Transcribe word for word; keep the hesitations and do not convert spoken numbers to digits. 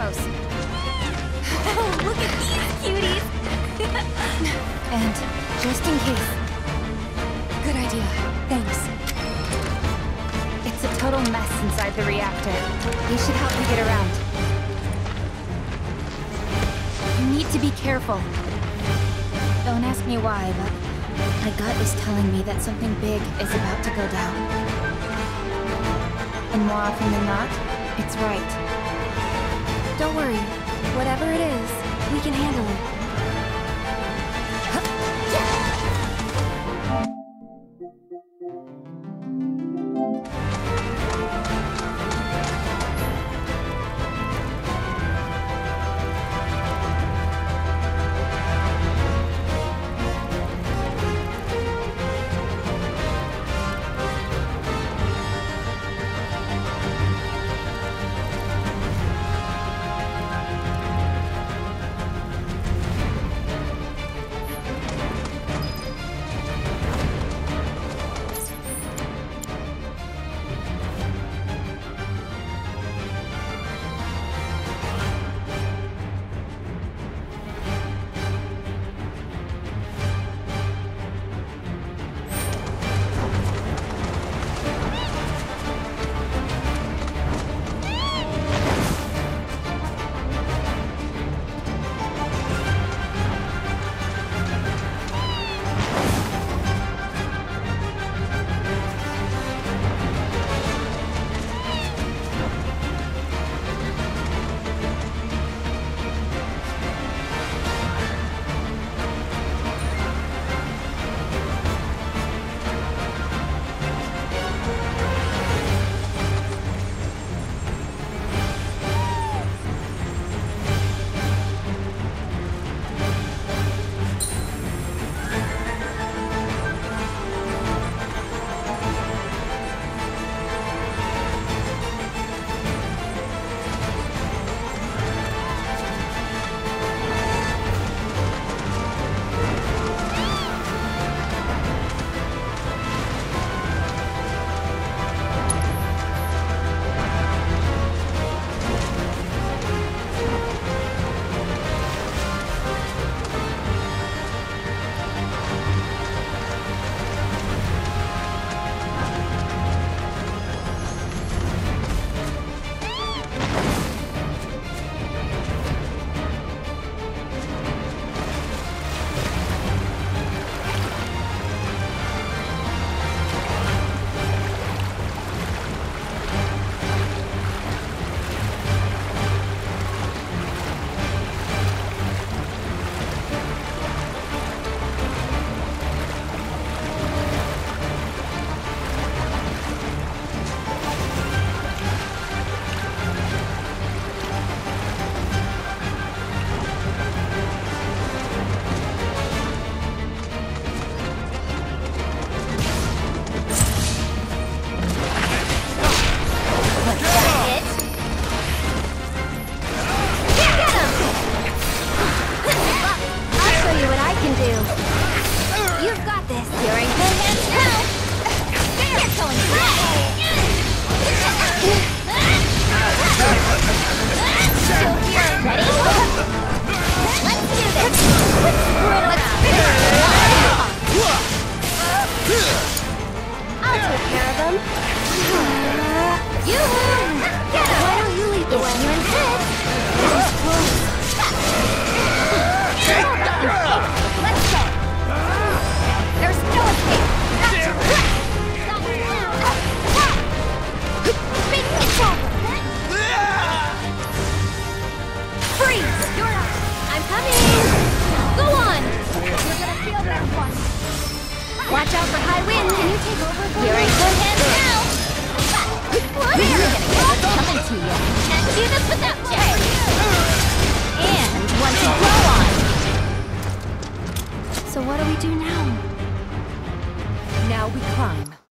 close. Look at these cuties! And just in case. Good idea. Thanks. It's a total mess inside the reactor. You should help me get around. You need to be careful. Don't ask me why, but my gut is telling me that something big is about to go down. And more often than not, it's right. Don't worry. Whatever it is, we can handle it. Watch out for high wind. Can you take over for You're in good hands now. What? We're gonna get what's coming to you. Can't do this without Jay. And one to blow on. So what do we do now? Now we climb.